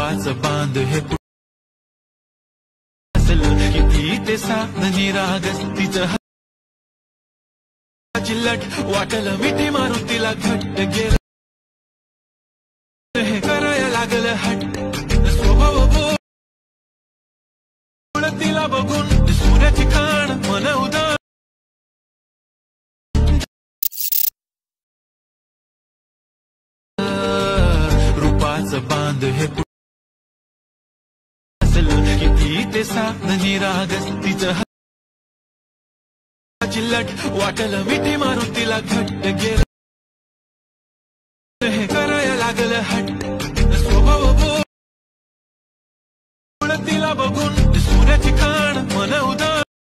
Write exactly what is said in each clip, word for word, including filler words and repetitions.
रूपाचं बांध हे असल किती ते साधनी राग तिचं चिल्लट वाटलं मिठी मारून तिला घट्ट गेलं हे करायला लागलं हट्ट स्वभाव बोल तिला बघून सूर्याची खाण मन उदा रूपाचं बांध हे असल किती ते साधनी राग तिचं चिल्लट वाटलं मिठी मारून तिला घट्ट गेलं हे करायला लागलं हट्ट स्वभाव बोल तिला बघून सूर्याची खाण मन उदा।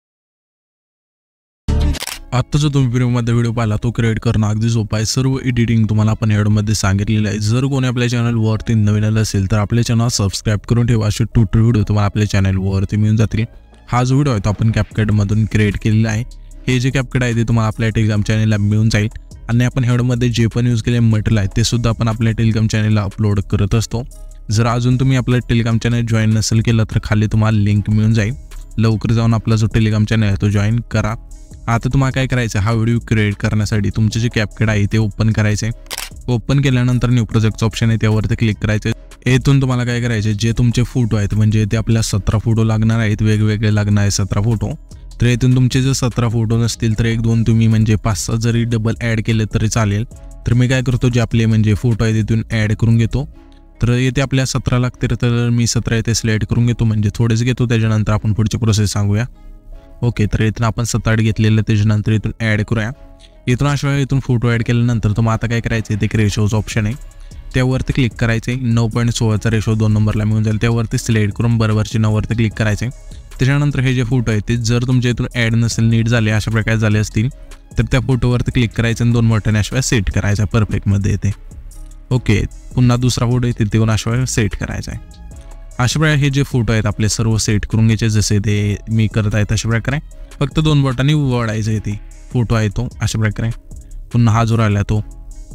आता जो तुम्ही व्हिडिओमध्ये व्हिडिओ पाहिला तो क्रिएट करणं अगदी सोपं आहे। सर्व एडिटिंग तुम्हाला आपण व्हिडिओमध्ये सांगितलेलं आहे। जर कोणी आपल्या चॅनलवरती नवीन आलं असेल तर आपल्या चॅनल सबस्क्राइब करून ठेवा, असे ट्युटोरियल व्हिडिओ तुम्हाला आपल्या चॅनलवरती मिळून जातील। हा जो व्हिडिओ आहे तो आपण कॅपकट मधून क्रिएट केलेला आहे। हे जे कॅपकट आहे ते तुम्हाला आपल्या टेलिग्राम चॅनलला मिळून जाईल आणि आपण व्हिडिओमध्ये जे पण यूज केलेले मटेरियल आहे ते सुद्धा आपण आपल्या टेलिग्राम चॅनलला अपलोड करत असतो। जर अजून तुम्ही आपलं टेलिग्राम चॅनल जॉईन नसेल केलं तर खाली तुम्हाला लिंक मिळून जाईल, लवकर जाऊन आपला जो टेलिग्राम चॅनल आहे तो जॉईन करा। आता तुम्हाला काय करायचं, हा व्हिडिओ क्रिएट करण्यासाठी तुमचे जे कॅपकट आहे ते ओपन करायचे। ओपन केल्यानंतर न्यू प्रोजेक्टचं ऑप्शन आहे त्यावरती क्लिक करायचं। येथून तुम्हाला काय करायचे, जे तुमचे फोटो आहेत म्हणजे ते आपल्या सतरा फोटो लागणार आहेत, वेगवेगळे लागणार आहेत सतरा फोटो। तर येथून तुमचे जर सतरा फोटो नसतील तर एक दोन तुम्ही म्हणजे पाच सहा जरी डबल ॲड केले तरी चालेल। तर मी काय करतो, जे आपले म्हणजे फोटो आहे तिथून ॲड करून घेतो। तर येथे आपल्या सतरा लागतील तर मी सतरा येथे सिलेक्ट करून घेतो, म्हणजे थोडेच घेतो, त्याच्यानंतर आपण पुढची प्रोसेस सांगूया। ओके, तर इथून आपण सात आठ घेतलेलं त्याच्यानंतर इथून ॲड करूया। इथून अशा इथून फोटो ॲड केल्यानंतर तुम्हाला आता काय करायचं आहे, ते रेशोचं ऑप्शन आहे त्यावरती क्लिक करायचं आहे। नऊ पॉईंट सोळाचा रेशो दोन नंबरला मिळून जाईल, त्यावरती सिलेक्ट करून बरोबरची नऊवरती क्लिक करायचं आहे। त्याच्यानंतर हे जे फोटो आहेत ते जर तुमच्या इथून ॲड नसेल, नीट झाले अशा प्रकारे झाले असतील तर त्या फोटोवरती क्लिक करायचं आणि दोन बटन अशा सेट करायचा परफेक्टमध्ये येते। ओके, पुन्हा दुसरा फोटो आहे तिथे अशा सेट करायचा आहे। अशा प्रकारे हे जे फोटो आहेत आपले सर्व सेट करून घ्यायचे, जसे ते मी करत आहे तशा प्रकारे फक्त दोन बटनांनी वळायचं आहे। ते फोटो आहे तो अशा प्रकारे, पुन्हा हा जो राहिला तो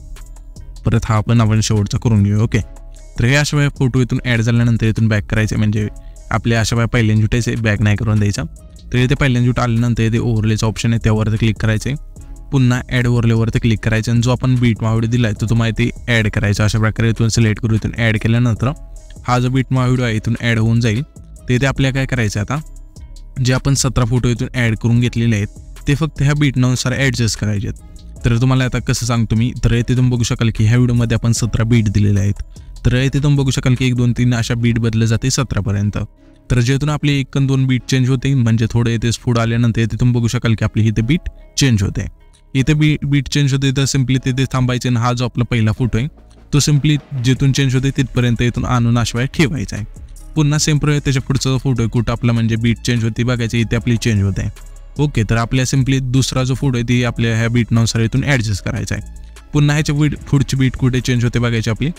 परत हा पण आपण शेवटचा करून घेऊ। ओके, तर हे अशा प्रकारे फोटो इथून ॲड झाल्यानंतर इथून बॅक करायचे, म्हणजे आपल्या अशा प्रकारे पहिल्यांदा जुटायचे, बॅक नाही करून द्यायचा। तर इथे पहिल्यांदा जुट आल्यानंतर इथे ओव्हरलेचं ऑप्शन आहे त्यावरती क्लिक करायचे, पुन्हा ॲड ओव्हरलेवरती क्लिक करायचं आणि जो आपण बीट मा व्हिडिओ दिला आहे तो तुम्हाला इथे ॲड करायचा। अशा प्रकारे इथून सिलेक्ट करून इथून ॲड केल्यानंतर हा जो बीट मा व्हिडिओ आहे इथून ॲड होऊन जाईल। तर इथे आपल्याला काय करायचं, आता जे आपण सतरा फोटो इथून ॲड करून घेतलेले आहेत ते फक्त ह्या बीटनुसार ॲडजस्ट करायचे आहेत। तर तुम्हाला आता कसं सांगतो मी, तर इथे तुम्ही बघू शकाल की ह्या व्हिडिओमध्ये आपण सतरा बीट दिलेले आहेत। तर इथे तुम्ही बघू शकाल की एक दोन तीन अशा बीट बदलले जाते सतरापर्यंत। तर जेथून आपली एक दोन बीट चेंज होते, म्हणजे थोडे इथे पुढे आल्यानंतर इथे तुम्ही बघू शकाल की आपली इथे बीट चेंज होते। इथे बी बीट चेंज होते तर सिम्पली तिथे थांबायचे आणि हा जो आपला पहिला फोटो आहे तो सिम्पली जिथून चेंज होते तिथपर्यंत इथून आणून अशिवाय ठेवायचा आहे। पुन्हा सेम प्रकारे त्याच्या पुढचा फोटो आहे कुठं आपला म्हणजे बीट चेंज होती बघायची, इथे आपली चेंज होते। ओके, तर आपल्या सिम्पली दुसरा जो फोटो आहे ती आपल्या ह्या बीटनुसार इथून ॲडजस्ट करायचा आहे। पुन्हा ह्याच्या बीट पुढची बीट कुठे चेंज होते बघायची आपली।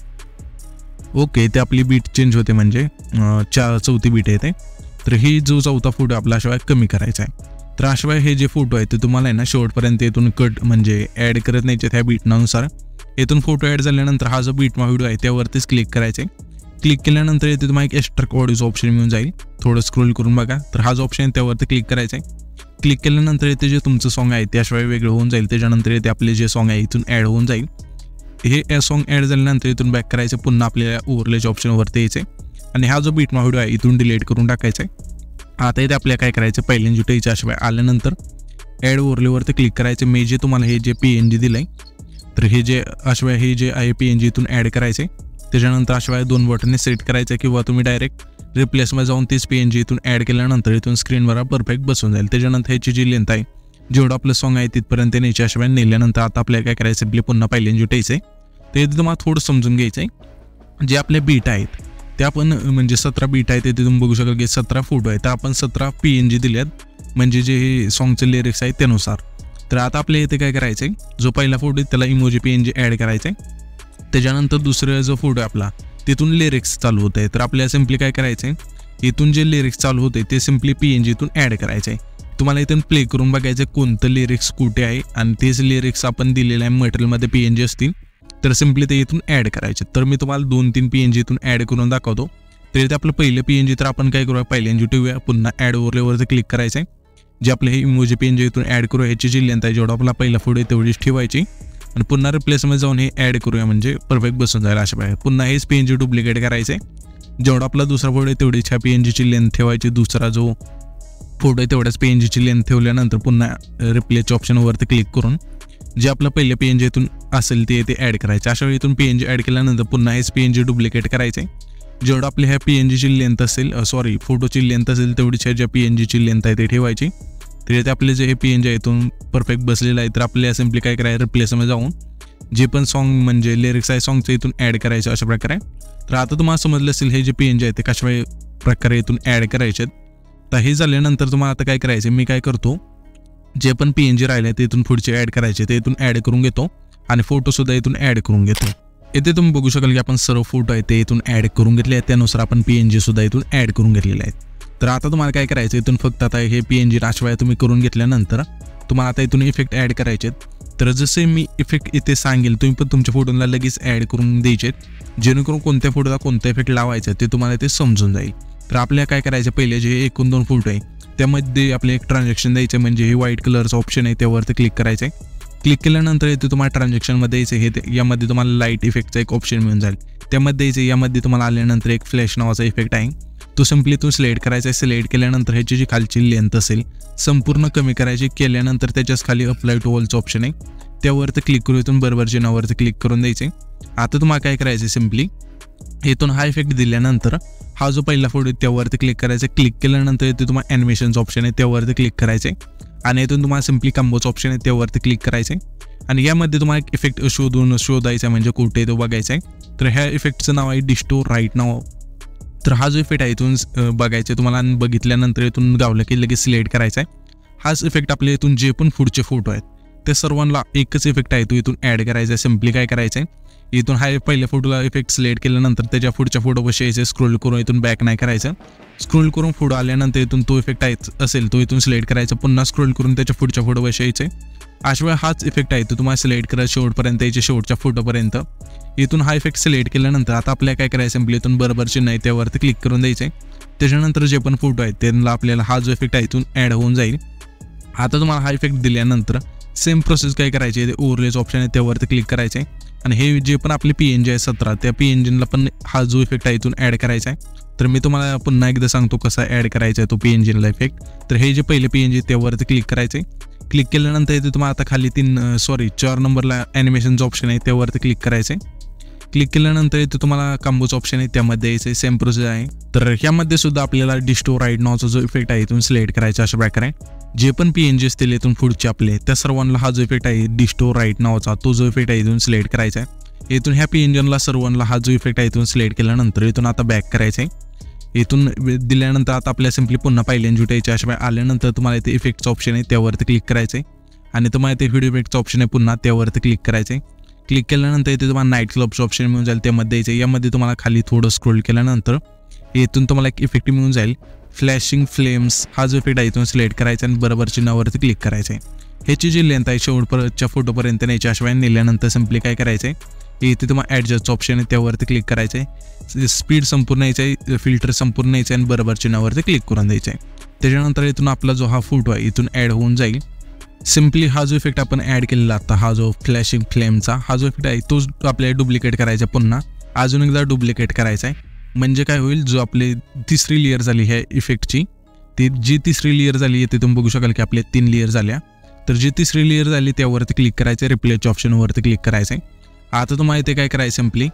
ओके, ते आपली बीट चेंज होते म्हणजे चार चौथी बीट येते। तर ही जो चौथा फोटो आपला अशिवाय कमी करायचा आहे। तर अशिवाय हे जे फोटो आहे ते तुम्हाला आहे ना शेवटपर्यंत इथून कट म्हणजे ॲड करत नाही ह्या बीटनुसार। इथून फोटो ॲड झाल्यानंतर हा जो बीट मा व्हिडिओ आहे त्यावरतीच क्लिक करायचे। क्लिक केल्यानंतर इथे तुम्हाला एक एक्स्ट्रा ऑडिओचं ऑप्शन मिळून जाईल, थोडं स्क्रोल करून बघा। तर हा जो ऑप्शन आहे त्यावरती क्लिक करायचा आहे। क्लिक केल्यानंतर इथे जे तुमचं सॉन्ग आहे त्याशिवाय वेगळं होऊन जाईल, त्याच्यानंतर इथे आपले जे सॉन्ग आहे इथून ॲड होऊन जाईल। हे सॉन्ग ॲड झाल्यानंतर इथून बॅक करायचं, पुन्हा आपल्याला ओव्हरलेच्या ऑप्शनवरती यायचे आणि हा जो बीट मा व्हिडिओ आहे इथून डिलीट करून टाकायचा आहे। आता इथे आपल्याला काय करायचं, पहिल्यांदा जुटायचं अशिवाय आल्यानंतर ॲड ओव्हरलेवरती क्लिक करायचं। मी जे तुम्हाला हे जे पी एन जी दिलं आहे तर हे जे अशिवाय हे जे आहे पी एन जी इथून ॲड करायचे। त्याच्यानंतर अशिवाय दोन बटनने सेट करायचं किंवा तुम्ही डायरेक्ट रिप्लेसमध्ये जाऊन तीच पी एन जी इथून ॲड केल्यानंतर इथून स्क्रीनवर परफेक्ट बसून जाईल। त्याच्यानंतर ह्याची जी लेंथ आहे जेवढं आपलं सॉन्ग आहे तिथपर्यंत न्यायची अशिवाय नेल्यानंतर आता आपल्याला काय करायचं, आपले पुन्हा पहिल्यांदा जुटायचं आहे। ते तुम्हाला थोडं समजून घ्यायचं आहे, जे आपले बीट आहेत ते आपण म्हणजे सतरा बीट आहे ते तुम्ही बघू शकाल की सतरा फोटो आहेत, तर आपण सतरा पी एन जी दिल्यात म्हणजे जे हे सॉन्गचे लिरिक्स आहेत त्यानुसार। तर आता आपल्या इथे काय करायचं आहे, जो पहिला फोटो आहे त्याला emoji P N G add करायचं आहे। त्याच्यानंतर दुसरा जो फोटो आहे आपला तिथून लिरिक्स चालू होत आहे, तर आपल्याला सिम्पली काय करायचं आहे, इथून जे लिरिक्स चालू होते ते सिम्पली पी एन जीतून ॲड करायचं आहे। तुम्हाला इथून प्ले करून बघायचं कोणतं लिरिक्स कुठे आहे आणि तेच लिरिक्स आपण दिलेलं आहे मटेरियलमध्ये पी एन जी असतील तर सिम्पली ते इथून ॲड करायचे. तर मी तुम्हाला दोन तीन पी एन जी इथून ॲड करून दाखवतो. तर इथे आपलं पहिलं पी एन जी तर आपण काय करूया, पहिल्यांदा ठेवूया, पुन्हा ॲड ओव्हरलेवरती क्लिक करायचं आहे. जे आपले हे इमोजी पी एन जी इथून ॲड करूया, ह्याची जी लेंथ आहे जेवढा आपला पहिला फोटो आहे तेवढीच ठेवायची आणि पुन्हा रिप्लेसमध्ये जाऊन हे ॲड करूया, म्हणजे परफेक्ट बसून जाईल अशा प्रकारे. पुन्हा हेच पी एन जी डुप्लिकेट करायचं आहे. जेवढा आपला दुसरा फोटो आहे तेवढीच ह्या पी एन जीची लेंथ ठेवायची. दुसरा जो फोटो आहे तेवढ्याच पी एन जीची लेंथ ठेवल्यानंतर पुन्हा रिप्लेसच्या ऑप्शनवरती क्लिक करून जे आपलं पहिलं पी एन जी इथून असेल ते ते ॲड करायचं. अशा वेळी इथून पी एन जी ॲड केल्यानंतर पुन्हा हेच पी एन जी डुप्लिकेट करायचं आहे. जेवढं आपल्या ह्या पी एन जीची लेंथ असेल, सॉरी फोटोची लेंथ असेल तेवढीच ह्या ज्या पी एन जीची लेंथ आहे ते ठेवायची. तर इथे आपले जे हे पी एन जी आहे इथून परफेक्ट बसलेलं आहे. तर आपल्याला सिम्पली काय करायचं, रिप्लेसमध्ये जाऊन जे पण सॉन्ग म्हणजे लिरिक्स आहे सॉन्गचं इथून ॲड करायचं अशा प्रकारे. तर आता तुम्हाला समजलं असेल हे जे पी एन जी आहे ते कशा प्रकारे इथून ॲड करायचे. तर हे झाल्यानंतर तुम्हाला आता काय करायचं, मी काय करतो, जे पण पी एन जी राहिले ते इथून पुढचे ॲड करायचे ते इथून ॲड करून घेतो आणि फोटोसुद्धा इथून ॲड करून घेतो. इथे तुम्ही बघू शकाल की आपण सर्व फोटो आहे ते इथून ॲड करून घेतले आहेत. त्यानुसार आपण पी एन जी सुद्धा इथून ॲड करून घेतलेले आहेत. तर आता तुम्हाला काय करायचं, इथून फक्त आता हे पी एन जी अशा वेळा तुम्ही करून घेतल्यानंतर तुम्हाला आता इथून इफेक्ट ॲड करायचे आहेत. तर जसे मी इफेक्ट इथे सांगेल तुम्ही पण तुमच्या फोटोला लगेच ॲड करून द्यायचे, जेणेकरून कोणत्या फोटोला कोणता इफेक्ट लावायचा ते तुम्हाला ते समजून जाईल. तर आपल्याला काय करायचं, पहिले जे एकूण दोन फोटो आहे त्यामध्ये आपले एक ट्रान्झॅक्शन द्यायचं, म्हणजे हे व्हाईट कलरचं ऑप्शन आहे त्यावरती क्लिक करायचं आहे. क्लिक केल्यानंतर इथे तुम्हाला ट्रान्झॅक्शनमध्ये द्यायचं, हे यामध्ये तुम्हाला लाईट इफेक्टचा एक ऑप्शन मिळून जाईल, त्यामध्ये द्यायचं. यामध्ये तुम्हाला आल्यानंतर एक फ्लॅश नावाचा इफेक्ट आहे, तो सिम्पली तो सिलेक्ट करायचा आहे. सिलेक्ट केल्यानंतर ह्याची जी खालची लेंथ असेल संपूर्ण कमी करायची. केल्यानंतर त्याच्याच खाली अप्लाय टू ऑलचं ऑप्शन आहे त्यावरती क्लिक करून इथून बरोबर चिन्हावरती क्लिक करून द्यायचे. आता तुम्हाला काय करायचं, सिम्पली इथून हा इफेक्ट दिल्यानंतर हा जो पहिला फोटो आहे त्यावरती क्लिक करायचं. क्लिक केल्यानंतर इथे तुम्हाला ॲनिमेशनचं ऑप्शन आहे त्यावरती क्लिक करायचे आणि इथून तुम्हाला सिम्पली कॉम्बोचं ऑप्शन आहे त्यावरती क्लिक करायचे आणि यामध्ये तुम्हाला एक इफेक्ट शोधून शोधायचा आहे, म्हणजे कुठे तो बघायचा आहे. तर ह्या इफेक्टचं नाव आहे डिस्टो राईट नाव. तर हा जो इफेक्ट आहे इथून बघायचा आहे तुम्हाला. बघितल्यानंतर इथून गावलं की लगेच सिलेक्ट करायचा आहे. हाच इफेक्ट आपल्या इथून जे पण पुढचे फोटो आहेत ते सर्वांना एकच इफेक्ट आहे तो इथून ॲड करायचा आहे. सिम्पली काय करायचं आहे, इथून हा पहिल्या फोटोला इफेक्ट सिलेक्ट केल्यानंतर त्याच्या पुढच्या फोटोपाशी यायचे, स्क्रोल करून इथून बॅक नाही करायचं. स्क्रोल करून फोटो आल्यानंतर इथून तो इफेक्ट आहे असेल तो इथून सिलेक्ट करायचा, पुन्हा स्क्रोल करून त्याच्या पुढच्या फोटोपाशी यायचे. अशा हाच इफेक्ट आहे तो तुम्हाला सिलेक्ट करा शेवटपर्यंत यायचे, शेवटच्या फोटोपर्यंत. इथून हा इफेक्ट सिलेक्ट केल्यानंतर आता आपल्याला काय करायचं, सिम्पली इथून बरोबर चिन्ह आहे त्यावरती क्लिक करून द्यायचे. त्याच्यानंतर जे पण फोटो आहेत त्यांना आपल्याला हा जो इफेक्ट आहे इथून ॲड होऊन जाईल. आता तुम्हाला हा इफेक्ट दिल्यानंतर सेम प्रोसेस काय करायची, ते ओव्हरलेचं ऑप्शन आहे त्यावरती क्लिक करायचे आणि हे जे पण आपले पी एन जी आहे सतरा त्या पी एन जीला पण हा जो इफेक्ट आहे इथून ॲड करायचा आहे. तर मी तुम्हाला पुन्हा एकदा सांगतो कसा ॲड करायचा आहे तो पी एन जीला इफेक्ट. तर हे जे पहिले पी एन जी त्यावरती क्लिक करायचे. क्लिक केल्यानंतर इथे तुम्हाला आता खाली तीन सॉरी चार नंबरला ॲनिमेशनचं ऑप्शन आहे त्यावरती क्लिक करायचे. क्लिक केल्यानंतर इथे तुम्हाला कॉम्बोचं ऑप्शन आहे त्यामध्ये यायचं, सेम प्रोसेस आहे. तर ह्यामध्ये सुद्धा आपल्याला डिस्टो राईट नावाचा जो इफेक्ट आहे इथून सिलेक्ट करायचा अशा प्रकारे. जे पण पी एन जी असतील इथून पुढचे आपले त्या सर्वांना हा जो इफेक्ट आहे डिस्टो राईट नावाचा तो जो इफेक्ट आहे इथून सिलेक्ट करायचा आहे. इथून ह्या पी एन जीला सर्वांना हा जो इफेक्ट आहे इथून सिलेक्ट केल्यानंतर इथून आता बॅक करायचं आहे. इथून दिल्यानंतर आता आपल्या सिम्पली पुन्हा पहिल्यांदा जुटायचे अशा आल्यानंतर तुम्हाला इथे इफेक्टचं ऑप्शन आहे त्यावरती क्लिक करायचं आहे आणि तुम्हाला इथे व्हिडिओ इफेक्टचं ऑप्शन आहे पुन्हा त्यावरती क्लिक करायचं आहे. क्लिक केल्यानंतर इथे तुम्हाला नाईट क्लबचं ऑप्शन मिळून जाईल त्यामध्ये यायचं. यामध्ये तुम्हाला खाली थोडं स्क्रोल केल्यानंतर इथून तुम्हाला एक इफेक्ट मिळून जाईल फ्लॅशिंग फ्लेम्स. हा जो इफेक्ट आहे इथून सिलेक्ट करायचा आणि बरोबर चिन्हावरती क्लिक करायचं आहे. ह्याची जी लेंथ आहे शेवटपर्यंतच्या फोटोपर्यंत न्यायची अशा वेळी नेल्यानंतर सिम्पली काय करायचं आहे, इथे तुम्हाला ॲडजस्टचं ऑप्शन आहे त्यावरती क्लिक करायचं आहे. स्पीड संपूर्ण यायचं आहे, फिल्टर संपूर्ण यायचं आहे आणि बरोबर चिन्हावरती क्लिक करून द्यायचं आहे. त्याच्यानंतर इथून आपला जो हा फोटो आहे इथून ॲड होऊन जाईल. सिम्पली हा जो इफेक्ट आपण ॲड केलेला आता हा जो फ्लॅशिंग फ्लेमचा हा जो इफेक्ट आहे तोच आपल्याला डुप्लिकेट करायचा, पुन्हा अजून एकदा डुप्लिकेट करायचा आहे. म्हणजे काय होईल, जो आपली तिसरी लेअर झाली ह्या इफेक्टची ती जी तिसरी लेअर झाली आहे ते तुम्ही बघू शकाल की आपले तीन लेअर झाल्या. तर जी तिसरी लेअर झाली त्यावरती क्लिक करायचं, रिप्लेसच्या ऑप्शनवरती क्लिक करायचं आहे. आता तुम्हाला इथे काय करायचं, सिम्पली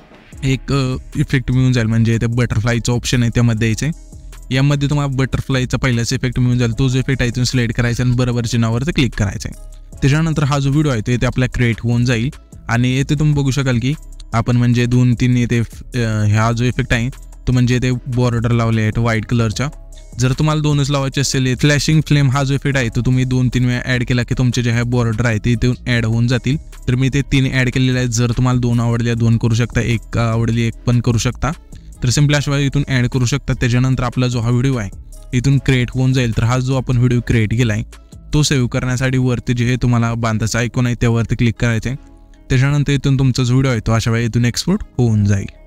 एक इफेक्ट मिळून जाईल, म्हणजे इथे बटरफ्लायचं ऑप्शन आहे त्यामध्ये यायचं आहे. यामध्ये तुम्हाला बटरफ्लायचा पहिलाच इफेक्ट मिळून जाईल, तो जो इफेक्ट आहे इथून सिलेक्ट करायचा आणि बरोबर चिन्हावरती क्लिक करायचं आहे. त्याच्यानंतर हा जो व्हिडिओ आहे तो इथे आपला क्रिएट होऊन जाईल आणि इथे तुम्ही बघू शकाल की आपण म्हणजे दोन तीन इथे हा जो इफेक्ट आहे तो म्हणजे इथे बॉर्डर लावले आहेत व्हाईट कलरच्या. जर तुम्हाला दोनच लावायचे असेल, फ्लॅशिंग फ्लेम हा जो इफेक्ट आहे तो तुम्ही दोन तीन वेळा ॲड केला की तुमचे जे ह्या बॉर्डर आहे ते इथून ॲड होऊन जातील. तर मी ते तीन ॲड केलेले आहेत. जर तुम्हाला दोन आवडल्या दोन करू शकता, एक आवडली एक पण करू शकता. तर सिम्पली अशा वेळी इथून ॲड करू शकता. त्याच्यानंतर आपला जो हा व्हिडिओ आहे इथून क्रिएट होऊन जाईल. तर हा जो आपण व्हिडिओ क्रिएट केला आहे तो सेव्ह करण्यासाठी वरती जे हे तुम्हाला बांधायचं आयकॉन आहे त्यावरती क्लिक करायचं आहे. त्याच्यानंतर इथून तुमचा जो व्हिडिओ आहे तो अशा वेळी इथून एक्सपोर्ट होऊन जाईल.